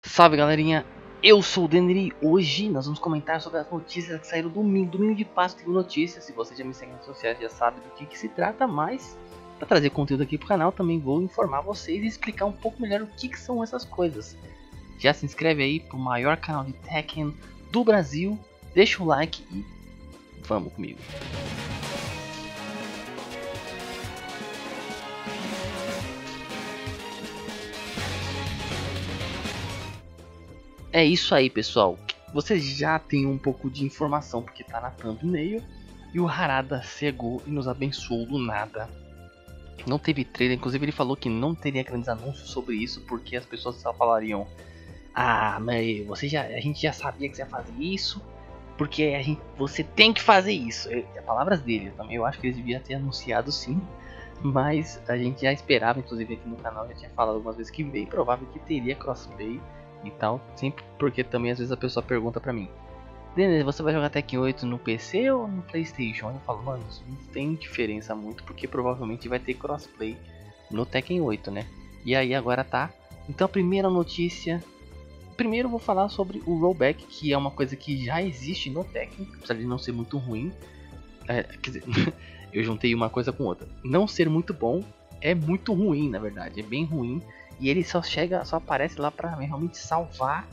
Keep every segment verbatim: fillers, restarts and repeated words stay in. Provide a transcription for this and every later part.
Salve galerinha, eu sou o Denner e hoje nós vamos comentar sobre as notícias que saíram domingo, domingo de Páscoa teve notícias. Se você já me segue nas redes sociais já sabe do que, que se trata, mas para trazer conteúdo aqui pro canal também vou informar vocês e explicar um pouco melhor o que, que são essas coisas. Já se inscreve aí pro maior canal de Tekken do Brasil, deixa o like e vamos comigo. É isso aí, pessoal. Você já tem um pouco de informação porque tá na thumbnail. E o Harada chegou e nos abençoou do nada. Não teve trailer, inclusive ele falou que não teria grandes anúncios sobre isso porque as pessoas só falariam: ah, mas você já, a gente já sabia que você ia fazer isso, porque a gente, você tem que fazer isso. É, é palavras dele também. Eu acho que eles deviam ter anunciado sim, mas a gente já esperava, inclusive aqui no canal já tinha falado algumas vezes que bem provável que teria crossplay e tal, sempre porque também às vezes a pessoa pergunta pra mim: Denner, você vai jogar Tekken oito no P C ou no PlayStation? Eu falo, mano, isso não tem diferença muito, porque provavelmente vai ter crossplay no Tekken oito, né? E aí agora tá. Então a primeira notícia, primeiro eu vou falar sobre o rollback, que é uma coisa que já existe no Tekken, apesar de não ser muito ruim. É, quer dizer, eu juntei uma coisa com outra. Não ser muito bom é muito ruim, na verdade, é bem ruim. E ele só chega, só aparece lá pra realmente salvar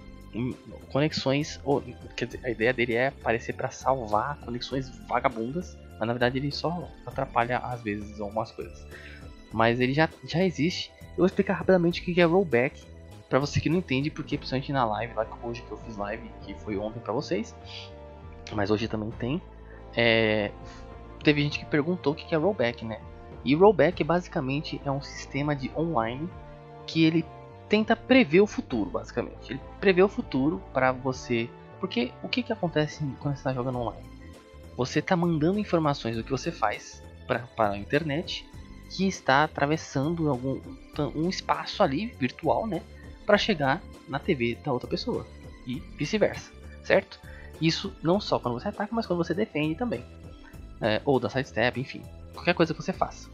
conexões, ou, quer dizer, a ideia dele é aparecer para salvar conexões vagabundas, mas na verdade ele só atrapalha às vezes algumas coisas. Mas ele já, já existe. Eu vou explicar rapidamente o que é rollback para você que não entende, porque principalmente na live lá hoje que eu fiz live, que foi ontem para vocês, mas hoje também tem. É, teve gente que perguntou o que é rollback, né? E rollback basicamente é um sistema de online que ele tenta prever o futuro, basicamente. Ele prevê o futuro para você. Porque o que, que acontece quando você está jogando online? Você está mandando informações do que você faz para a internet, que está atravessando algum um espaço ali virtual, né, para chegar na T V da outra pessoa e vice-versa, certo? Isso não só quando você ataca, mas quando você defende também, é, ou dá sidestep, enfim, qualquer coisa que você faça.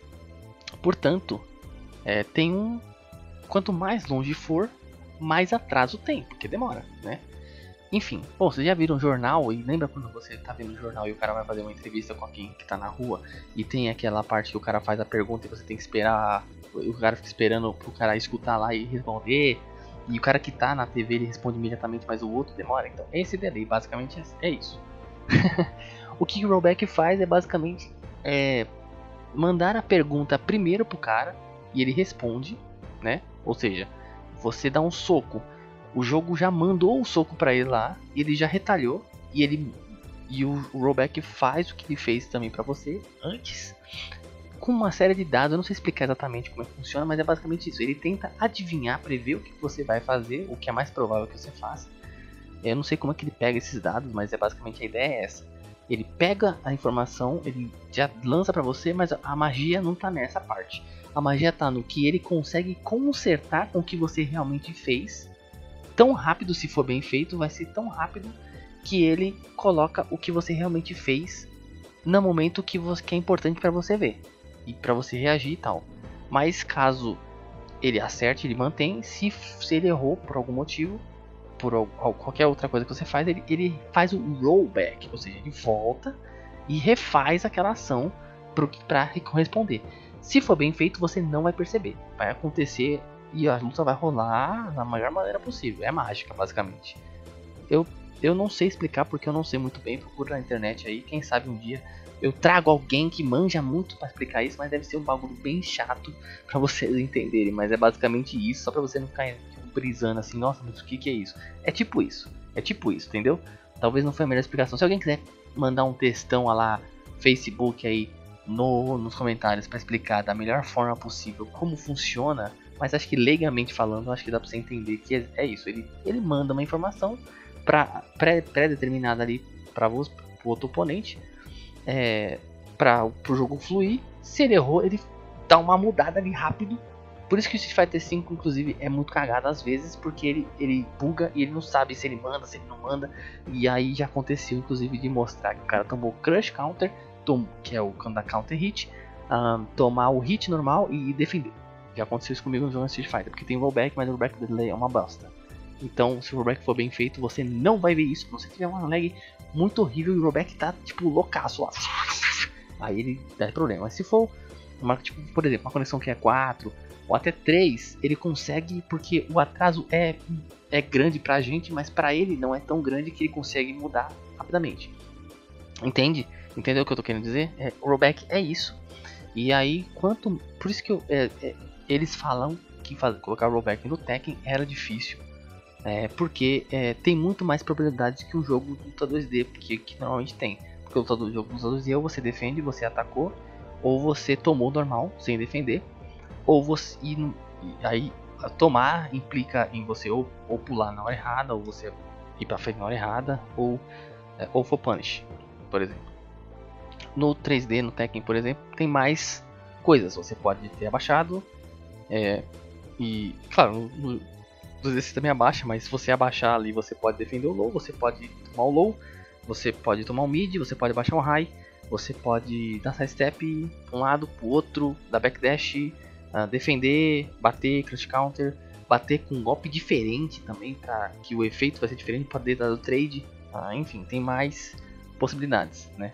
Portanto, é, tem um quanto mais longe for, mais atraso tem, porque demora, né? Enfim, bom, vocês já viram um jornal e lembra quando você tá vendo o jornal e o cara vai fazer uma entrevista com alguém que tá na rua e tem aquela parte que o cara faz a pergunta e você tem que esperar, o cara fica esperando pro cara escutar lá e responder, e o cara que tá na T V ele responde imediatamente, mas o outro demora. Então, esse delay basicamente é isso. O que o rollback faz é basicamente é, mandar a pergunta primeiro pro cara e ele responde, né? Ou seja, você dá um soco, o jogo já mandou o soco para ele lá, ele já retalhou e ele e o rollback faz o que ele fez também para você antes, com uma série de dados. Eu não sei explicar exatamente como é que funciona, mas é basicamente isso. Ele tenta adivinhar, prever o que você vai fazer, o que é mais provável que você faça. Eu não sei como é que ele pega esses dados, mas é basicamente a ideia é essa. Ele pega a informação, ele já lança para você, mas a magia não tá nessa parte. A magia tá no que ele consegue consertar com o que você realmente fez. Tão rápido, se for bem feito, vai ser tão rápido que ele coloca o que você realmente fez no momento que, você, que é importante para você ver e para você reagir e tal. Mas caso ele acerte, ele mantém. Se, se ele errou por algum motivo, por qualquer outra coisa que você faz, ele, ele faz o rollback, ou seja, ele volta e refaz aquela ação para corresponder. Se for bem feito, você não vai perceber, vai acontecer e a luta vai rolar da maior maneira possível. É mágica, basicamente. Eu, eu não sei explicar porque eu não sei muito bem, procura na internet aí, quem sabe um dia eu trago alguém que manja muito para explicar isso, mas deve ser um bagulho bem chato para vocês entenderem, mas é basicamente isso, só para você não ficar brisando assim, nossa, mas o que, que é isso? É tipo isso, é tipo isso, entendeu? Talvez não foi a melhor explicação. Se alguém quiser mandar um textão lá, Facebook aí, no, nos comentários para explicar da melhor forma possível como funciona, mas acho que legalmente falando, acho que dá para você entender que é, é isso. Ele, ele manda uma informação pra, pré, pré-determinada ali para o outro oponente, é, para o jogo fluir. Se ele errou, ele dá uma mudada ali rápido. Por isso que o Street Fighter cinco, inclusive, é muito cagado às vezes, porque ele, ele buga e ele não sabe se ele manda, se ele não manda. E aí já aconteceu, inclusive, de mostrar que o cara tomou Crush Counter, tom, que é o da Counter Hit, um, tomar o hit normal e defender. Já aconteceu isso comigo no jogo Street Fighter, porque tem rollback, mas o rollback dele é uma bosta. Então, se o rollback for bem feito, você não vai ver isso. Se você tiver uma lag muito horrível e o rollback tá, tipo, loucaço lá, aí ele dá problema. Mas se for, uma, tipo, por exemplo, uma conexão que é quatro ou até três, ele consegue, porque o atraso é, é grande pra gente, mas pra ele não é tão grande que ele consegue mudar rapidamente. Entende? Entendeu o que eu tô querendo dizer? É, o rollback é isso. E aí, quanto... Por isso que eu, é, é, eles falam que faz, colocar rollback no Tekken era difícil. É, porque é, tem muito mais probabilidade que um jogo de luta dois D que, que normalmente tem. Porque o jogo de luta dois D ou você defende, você atacou, ou você tomou normal, sem defender, ou você... E, e aí, tomar implica em você ou, ou pular na hora errada, ou você ir pra frente na hora errada, ou, é, ou for punish, por exemplo. No três D, no Tekken, por exemplo, tem mais coisas. Você pode ter abaixado. É, e, claro, no, no dois D você também abaixa, mas se você abaixar ali, você pode defender o low, você pode tomar o low, você pode tomar o mid, você pode baixar o high, você pode dar side step para um lado, para o outro, dar backdash, uh, defender, bater, crush counter, bater com um golpe diferente também, para que o efeito vai ser diferente, poder dar o trade, uh, enfim, tem mais possibilidades, né?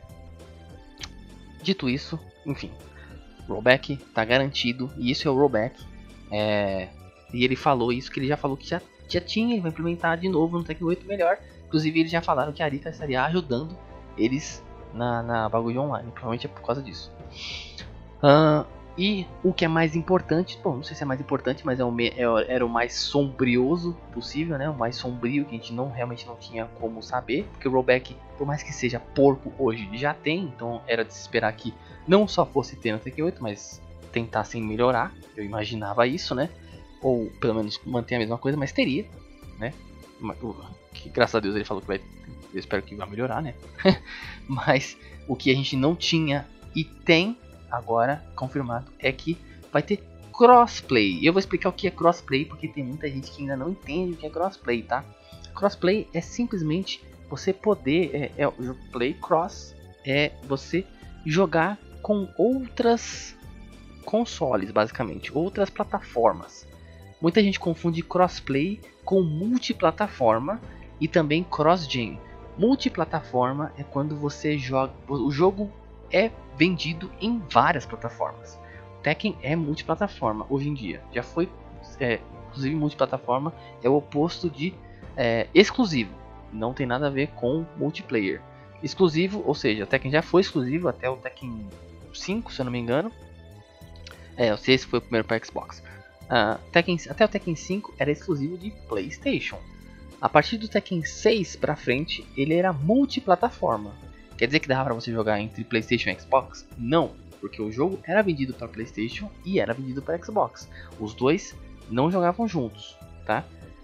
Dito isso, enfim, rollback tá garantido, e isso é o rollback. É, e ele falou isso, que ele já falou que já, já tinha, ele vai implementar de novo no Tekken oito melhor. Inclusive eles já falaram que a Arita estaria ajudando eles na, na bagulho online, provavelmente é por causa disso. Uh, e o que é mais importante, bom, não sei se é mais importante, mas é o, é, era o mais sombrioso possível, né? O mais sombrio, que a gente não, realmente não tinha como saber, porque o rollback, por mais que seja porco hoje, já tem, então era de se esperar que não só fosse ter no Tekken oito, mas tentassem melhorar, eu imaginava isso, né? Ou pelo menos manter a mesma coisa, mas teria, né? Que, graças a Deus ele falou que vai, eu espero que vai melhorar, né? Mas o que a gente não tinha e tem agora confirmado é que vai ter crossplay. Eu vou explicar o que é crossplay, porque tem muita gente que ainda não entende o que é crossplay, tá? Crossplay é simplesmente você poder, é, é o play cross, é você jogar com outras consoles, basicamente, outras plataformas. Muita gente confunde crossplay com multiplataforma e também cross-gen. Multiplataforma é quando você joga, o jogo é vendido em várias plataformas. O Tekken é multiplataforma hoje em dia. Já foi, é, inclusive multiplataforma é o oposto de é, exclusivo. Não tem nada a ver com multiplayer. Exclusivo, ou seja, o Tekken já foi exclusivo até o Tekken cinco, se eu não me engano. É, eu sei esse foi o primeiro para Xbox. Uh, Tekken, até o Tekken cinco era exclusivo de PlayStation. A partir do Tekken seis pra frente, ele era multiplataforma. Quer dizer que dava pra você jogar entre PlayStation e Xbox? Não, porque o jogo era vendido para PlayStation e era vendido para Xbox. Os dois não jogavam juntos, tá?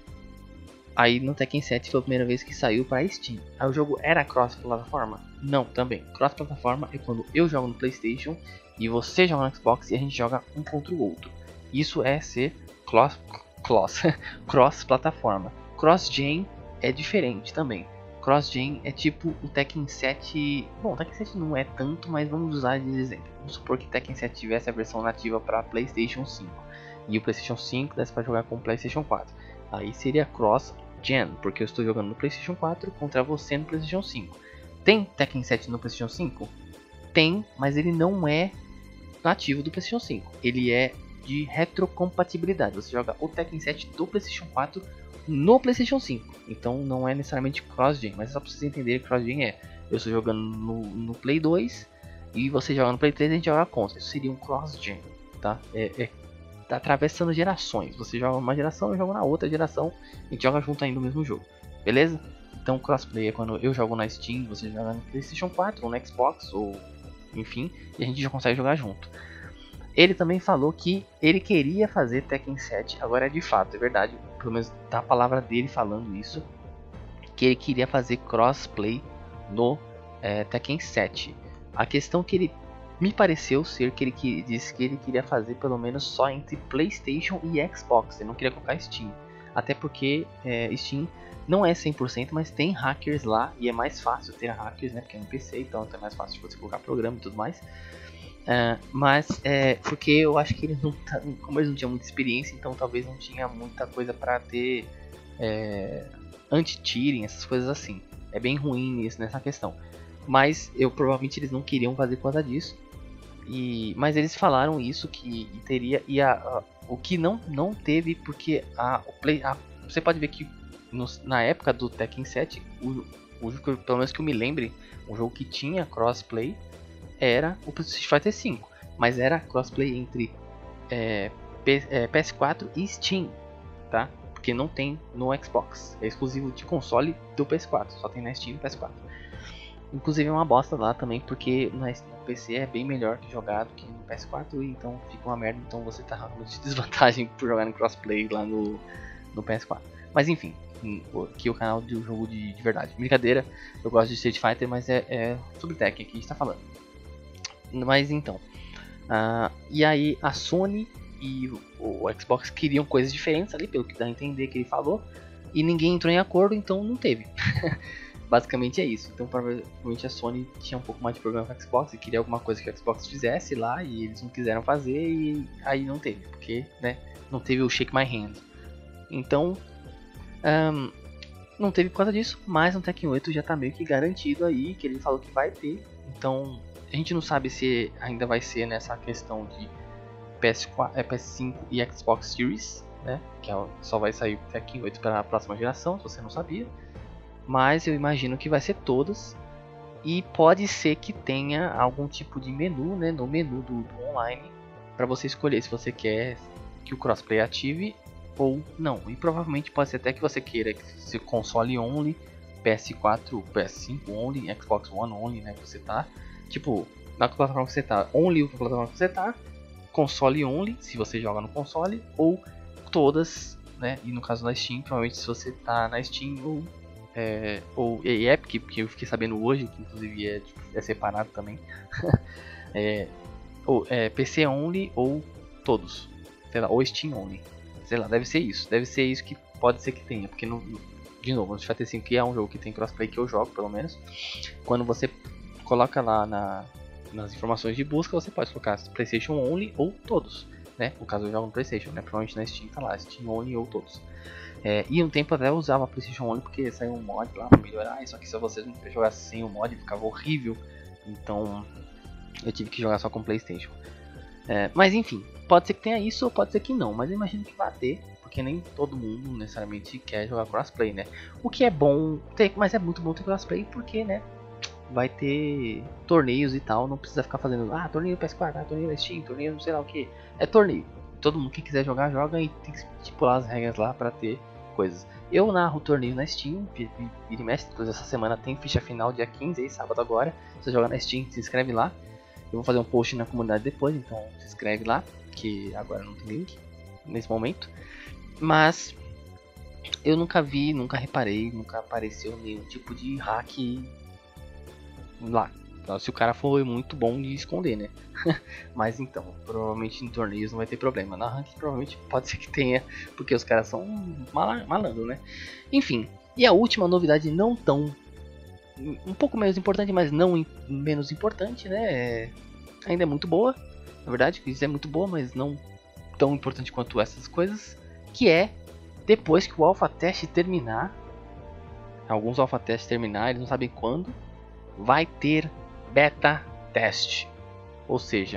Aí no Tekken sete foi a primeira vez que saiu para Steam. Aí o jogo era cross-plataforma? Não, também. Cross-plataforma é quando eu jogo no PlayStation e você joga no Xbox e a gente joga um contra o outro. Isso é ser cross, cross, cross-plataforma. Cross-gen é diferente também. Cross-gen é tipo o Tekken sete... Bom, o Tekken sete não é tanto, mas vamos usar de exemplo. Vamos supor que Tekken sete tivesse a versão nativa para PlayStation cinco. E o PlayStation cinco desse para jogar com o PlayStation quatro. Aí seria cross-gen, porque eu estou jogando no PlayStation quatro contra você no PlayStation cinco. Tem Tekken sete no PlayStation cinco? Tem, mas ele não é nativo do PlayStation cinco. Ele é de retrocompatibilidade. Você joga o Tekken sete do PlayStation quatro no PlayStation cinco. Então não é necessariamente cross-gen, mas é só para vocês entenderem que cross-gen é: eu estou jogando no, no Play dois e você joga no Play três e a gente joga contra. Isso seria um cross-gen, tá? É, é, tá atravessando gerações. Você joga uma geração, eu jogo na outra geração, a gente joga junto ainda no mesmo jogo, beleza? Então crossplay é quando eu jogo na Steam, você joga no PlayStation quatro ou no Xbox, ou enfim, e a gente já consegue jogar junto. Ele também falou que ele queria fazer Tekken sete, agora é de fato, é verdade, pelo menos tá a palavra dele falando isso, que ele queria fazer crossplay no é, Tekken sete. A questão que ele me pareceu ser que ele que, disse que ele queria fazer pelo menos só entre PlayStation e Xbox, ele não queria colocar Steam, até porque é, Steam não é cem por cento, mas tem hackers lá e é mais fácil ter hackers, né, porque é um P C, então é mais fácil de você colocar programa e tudo mais. Uh, mas é porque eu acho que eles não, como eles não tinham muita experiência, então talvez não tinha muita coisa pra ter é, anti-cheating, essas coisas assim. É bem ruim isso nessa questão. Mas eu provavelmente eles não queriam fazer por causa disso. E, mas eles falaram isso que teria e a, a, o que não não teve porque a, o play, a, você pode ver que no, na época do Tekken sete, o, o jogo, pelo menos que eu me lembre, um jogo que tinha crossplay era o Street Fighter cinco, mas era crossplay entre é, P, é, P S quatro e Steam, tá? Porque não tem no Xbox, é exclusivo de console do P S quatro, só tem na Steam e no P S quatro. Inclusive é uma bosta lá também, porque no P C é bem melhor que jogar do que no P S quatro, então fica uma merda, então você tá realmente de desvantagem por jogar no crossplay lá no, no P S quatro. Mas enfim, aqui é o canal do jogo de, de verdade. Brincadeira, eu gosto de Street Fighter, mas é, é sobre Tekken que a gente tá falando. Mas então, uh, e aí a Sony e o, o Xbox queriam coisas diferentes ali, pelo que dá a entender que ele falou, e ninguém entrou em acordo, então não teve. Basicamente é isso. Então provavelmente a Sony tinha um pouco mais de problema com a Xbox e queria alguma coisa que a Xbox fizesse lá e eles não quiseram fazer e aí não teve, porque né, não teve o Shake My Hand. Então um, não teve por causa disso, mas no Tekken oito já tá meio que garantido aí, que ele falou que vai ter. Então a gente não sabe se ainda vai ser nessa questão de P S quatro, P S cinco e Xbox Series, né? Que só vai sair o Tekken oito para a próxima geração, se você não sabia. Mas eu imagino que vai ser todas. E pode ser que tenha algum tipo de menu, né? No menu do, do online, para você escolher se você quer que o crossplay ative ou não. E provavelmente pode ser até que você queira que se console only, P S quatro, P S cinco only, Xbox One only, né? Que você tá. Tipo, na plataforma que você tá, only na plataforma que você tá, console only, se você joga no console, ou todas, né? E no caso da Steam, provavelmente se você tá na Steam ou, é, ou e Epic, porque eu fiquei sabendo hoje, que inclusive é, tipo, é separado também, é, ou é, P C only ou todos, sei lá, ou Steam only, sei lá, deve ser isso, deve ser isso que pode ser que tenha, porque no, de novo, o Street Fighter cinco é um jogo que tem crossplay que eu jogo, pelo menos, quando você coloca lá na, nas informações de busca, você pode colocar PlayStation Only ou todos, né? No caso eu jogo no PlayStation, né? Provavelmente na Steam tá lá, Steam Only ou todos. É, e um tempo até eu usava PlayStation Only porque saiu um mod lá pra melhorar, só que se você não jogasse sem o mod ficava horrível, então eu tive que jogar só com PlayStation. É, mas enfim, pode ser que tenha isso ou pode ser que não, mas eu imagino que vai ter, porque nem todo mundo necessariamente quer jogar crossplay, né? O que é bom ter, mas é muito bom ter crossplay porque, né? Vai ter torneios e tal, não precisa ficar fazendo ah, torneio P S quatro, ah, torneio Steam, torneio não sei lá o que. É torneio. Todo mundo que quiser jogar, joga e tem que estipular as regras lá pra ter coisas. Eu narro o torneio na Steam, vira e mexe, essa semana tem ficha final dia quinze, aí, sábado agora. Se você jogar na Steam, se inscreve lá. Eu vou fazer um post na comunidade depois, então se inscreve lá, que agora não tem link nesse momento. Mas eu nunca vi, nunca reparei, nunca apareceu nenhum tipo de hack lá. Então, se o cara for muito bom de esconder, né? Mas então, provavelmente em torneios não vai ter problema. Na ranking provavelmente pode ser que tenha, porque os caras são malandro, né? Enfim, e a última novidade não tão... um pouco menos importante, mas não menos importante, né? É, ainda é muito boa. Na verdade, isso é muito boa, mas não tão importante quanto essas coisas. Que é, depois que o alpha teste terminar, alguns alpha testes terminar, eles não sabem quando, vai ter beta teste. Ou seja,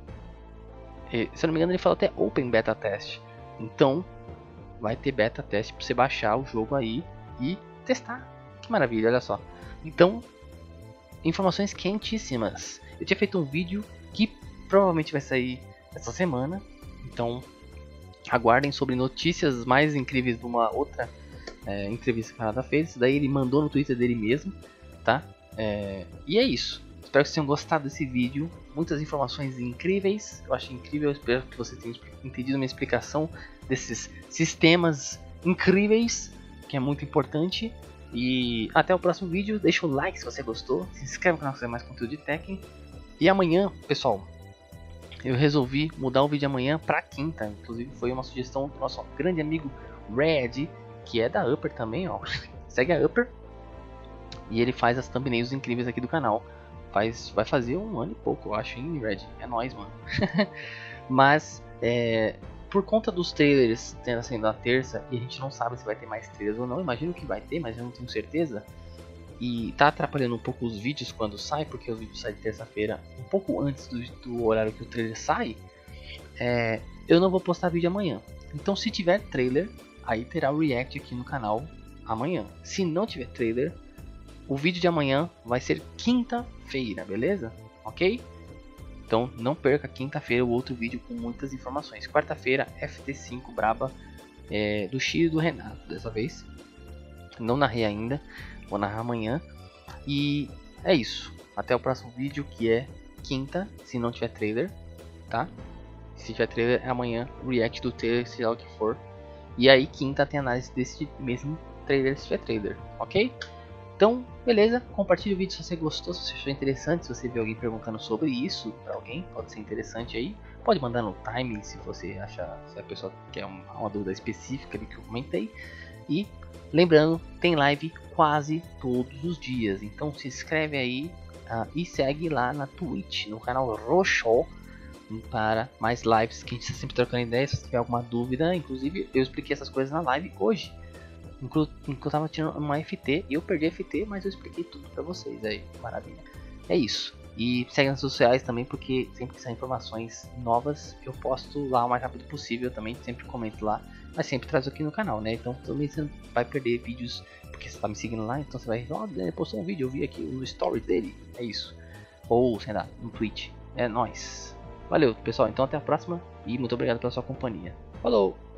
se eu não me engano ele fala até open beta teste. Então vai ter beta teste para você baixar o jogo aí e testar. Que maravilha, olha só. Então, informações quentíssimas. Eu tinha feito um vídeo que provavelmente vai sair essa semana. Então aguardem sobre notícias mais incríveis de uma outra é, entrevista que o Harada fez. Daí ele mandou no Twitter dele mesmo, tá? É, e é isso. Espero que vocês tenham gostado desse vídeo. Muitas informações incríveis. Eu achei incrível. Eu espero que você tenha entendido minha explicação desses sistemas incríveis, que é muito importante. E até o próximo vídeo. Deixa o like se você gostou. Se inscreve no canal se quiser mais conteúdo de Tekken. E amanhã, pessoal, eu resolvi mudar o vídeo amanhã para quinta. Inclusive foi uma sugestão do nosso grande amigo Red, que é da Upper também, ó. Segue a Upper. E ele faz as thumbnails incríveis aqui do canal. faz, vai fazer um ano e pouco, eu acho, hein, Red? É nóis, mano. Mas, é, por conta dos trailers tendo sendo na terça, e a gente não sabe se vai ter mais trailers ou não, imagino que vai ter, mas eu não tenho certeza. E tá atrapalhando um pouco os vídeos quando sai, porque o vídeo sai de terça-feira, um pouco antes do, do horário que o trailer sai. É, eu não vou postar vídeo amanhã. Então se tiver trailer, aí terá o react aqui no canal amanhã. Se não tiver trailer, o vídeo de amanhã vai ser quinta-feira, beleza? Ok? Então não perca quinta-feira o outro vídeo com muitas informações. Quarta-feira, F T cinco braba é, do X e do Renato dessa vez. Não narrei ainda, vou narrar amanhã. E é isso. Até o próximo vídeo, que é quinta, se não tiver trailer, tá? Se tiver trailer, é amanhã, react do trailer, seja lá o que for. E aí quinta tem análise desse mesmo trailer, se tiver trailer, ok? Então, beleza, compartilhe o vídeo se você gostou, se você achou interessante, se você viu alguém perguntando sobre isso pra alguém, pode ser interessante aí. Pode mandar no time se você achar, se a pessoa quer uma, uma dúvida específica ali que eu comentei. E lembrando, tem live quase todos os dias, então se inscreve aí uh, e segue lá na Twitch, no canal Roxo, para mais lives que a gente está sempre trocando ideias. Se tiver alguma dúvida, inclusive eu expliquei essas coisas na live hoje. Inclusive eu tava tirando uma F T e eu perdi a F T, mas eu expliquei tudo pra vocês aí, maravilha. É isso. E segue nas redes sociais também, porque sempre que saem informações novas eu posto lá o mais rápido possível também, sempre comento lá, mas sempre trago aqui no canal, né? Então também você não vai perder vídeos, porque você tá me seguindo lá, então você vai, ó, oh, ele postou um vídeo, eu vi aqui o story dele, é isso. Ou, sei lá, no Twitch. É nóis. Valeu, pessoal, então até a próxima e muito obrigado pela sua companhia. Falou!